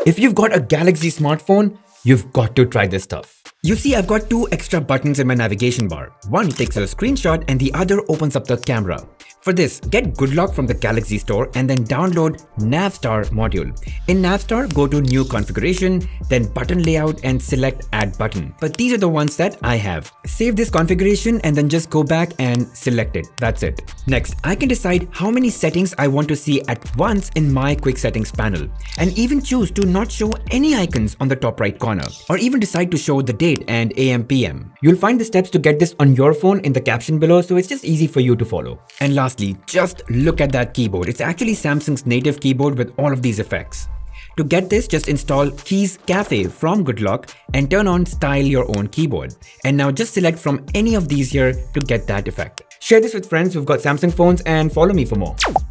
If you've got a Galaxy smartphone, you've got to try this stuff. You see, I've got two extra buttons in my navigation bar. One takes a screenshot and the other opens up the camera. For this, get GoodLock from the Galaxy store and then download Navstar module. In Navstar, go to New Configuration, then Button Layout and select Add Button. But these are the ones that I have. Save this configuration and then just go back and select it. That's it. Next, I can decide how many settings I want to see at once in my Quick Settings panel, and even choose to not show any icons on the top right corner, or even decide to show the date and AM/PM. You'll find the steps to get this on your phone in the caption below, so it's just easy for you to follow. And lastly, just look at that keyboard. It's actually Samsung's native keyboard with all of these effects. To get this, just install Keys Cafe from GoodLock and turn on Style Your Own Keyboard. And now just select from any of these here to get that effect. Share this with friends who've got Samsung phones and follow me for more.